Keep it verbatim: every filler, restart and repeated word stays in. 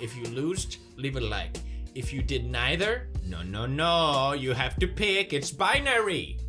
If you lost, leave a like. If you did neither, no, no, no, you have to pick. It's binary.